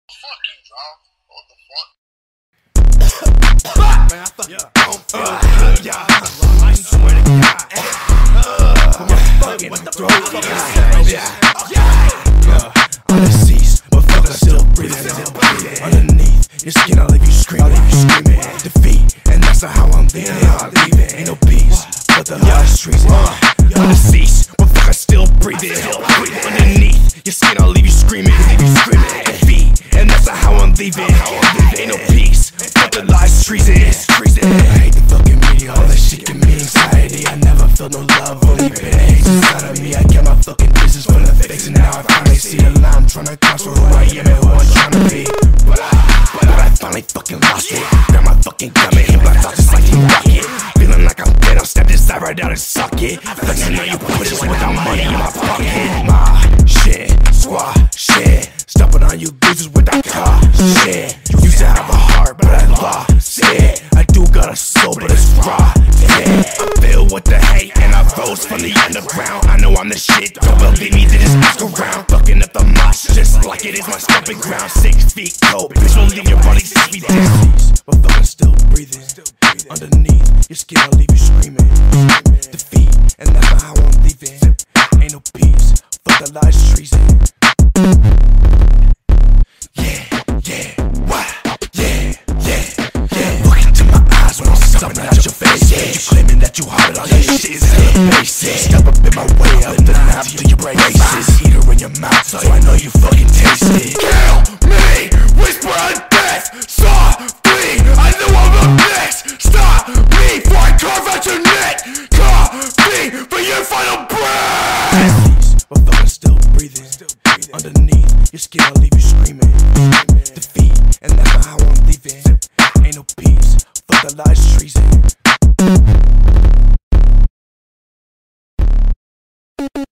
Fuck you, dog. What the fuck? Man, I fucking don't feel good, y'all. I swear to God. Fucking throat fucking undeceased, but fuck, I'm still breathing. Underneath your skin, I'll leave you screaming. Defeat, and that's not how I'm leaving. Ain't no peace, but the last treason. Undeceased, but fuck, I'm still breathing. Underneath your skin, I'll leave you screaming. Defeat, and that's not how I'm leaving. Ain't no peace, but the lies treason. I hate the fucking media, all that shit give me anxiety. I never felt no love, only been hate inside of me. I kept my fucking business full of fakes, and now I finally see the line. I'm trying to cross for who I am and who I'm trying to be. But I finally fucking lost it. Grab my fucking gun and hit my thoughts just like Team Rocket. Feeling like I'm dead, I'll step this side right out and suck it. Flexing on you bitches without money in my pocket. My shit, squad shit. Stomping on you bitches with that car shit. You used to have a heart, but I lost it. I do got a soul, but it's raw. Yeah. I feel with the hate, and I rose from the underground. I know I'm the shit, don't believe me, they just ask around. Fucking up the mosh, just like it is my stomping ground. 6 feet cold, bitch will leave your body 6 feet down. But fucking still breathing. Underneath your skin, I'll leave you screaming. Defeat, and that's not how I'm leaving. Ain't no peace, fuck the lies treason. Look into my eyes when I'm stomping out your face. You claiming that you hard, all that shit is hella basic. Step up in my way, up the knife to your braces. Heater in your mouth, so I know you fucking taste it. Kill me, whisper of death. Softly, I know I'm up next. Stop me before I carve out your neck. Copy for your final breath. But fucking still breathing. Underneath your skin, I'll leave you screaming. Defeat, and that's not how I'm leaving. Ain't no peace, fuck the lies treason.